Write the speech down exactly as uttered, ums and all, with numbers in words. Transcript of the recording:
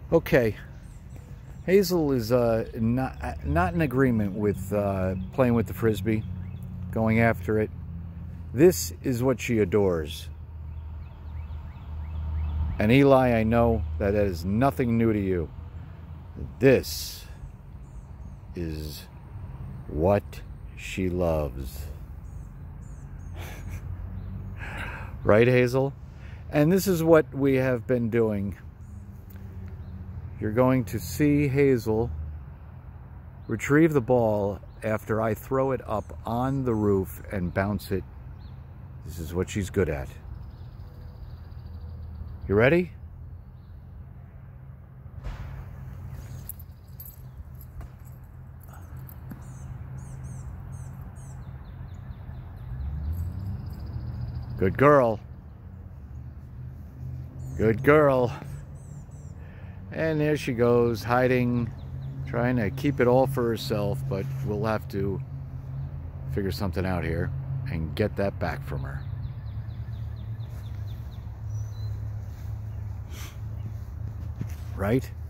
Okay, Hazel is uh, not not in agreement with uh, playing with the frisbee, going after it. This is what she adores. And Eli, I know that that is nothing new to you. This is what she loves. Right, Hazel? And this is what we have been doing. You're going to see Hazel retrieve the ball after I throw it up on the roof and bounce it. This is what she's good at. You ready? Good girl. Good girl. And there she goes, hiding, trying to keep it all for herself, but we'll have to figure something out here and get that back from her. Right?